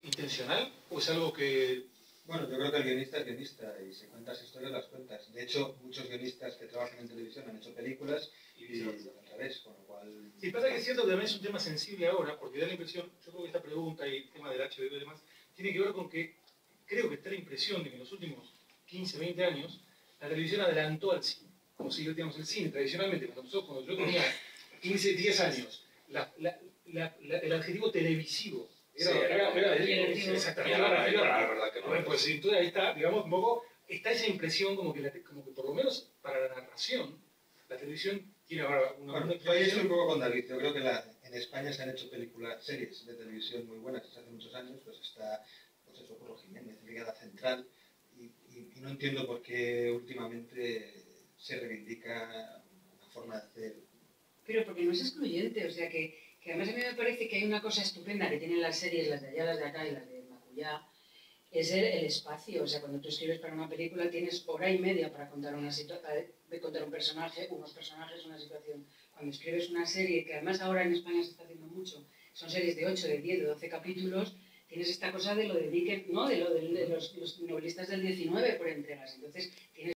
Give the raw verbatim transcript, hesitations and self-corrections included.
intencional o es algo que...? Bueno, yo creo que el guionista es guionista y si cuentas historias las cuentas. De hecho, muchos guionistas que trabajan en televisión han hecho películas y, y al revés, con lo cual... Sí, pasa que es cierto que también es un tema sensible ahora, porque da la impresión, yo creo que esta pregunta y el tema del H B O y demás, tiene que ver con que creo que está la impresión de que en los últimos quince, veinte años la televisión adelantó al cine. Como si, digamos, el cine tradicionalmente, cuando, nosotros, cuando yo tenía quince, diez años, la, la, la, la, el adjetivo televisivo era, sí, era, era, era, era exactamente, la verdad que no. Bueno, pues entonces ahí está, digamos, un poco, está esa impresión como que, la, como que por lo menos para la narración, la televisión tiene ahora una... Bueno, yo ahí estoy un poco con David. Yo creo que la, en España se han hecho películas, series de televisión muy buenas desde hace muchos años, pues está, pues eso, Curro Jiménez, Brigada Central, y, y, y no entiendo por qué últimamente se reivindica una forma de hacer. Pero porque no es excluyente, o sea que, que además a mí me parece que hay una cosa estupenda que tienen las series, las de allá, las de acá y las de Macuyá, es el, el espacio. O sea, cuando tú escribes para una película tienes hora y media para contar, una de contar un personaje, unos personajes, una situación. Cuando escribes una serie, que además ahora en España se está haciendo mucho, son series de ocho, de diez, de doce capítulos, tienes esta cosa de lo de Dickens, ¿no? De lo de, de los, los novelistas del diecinueve por entregas. Entonces, tienes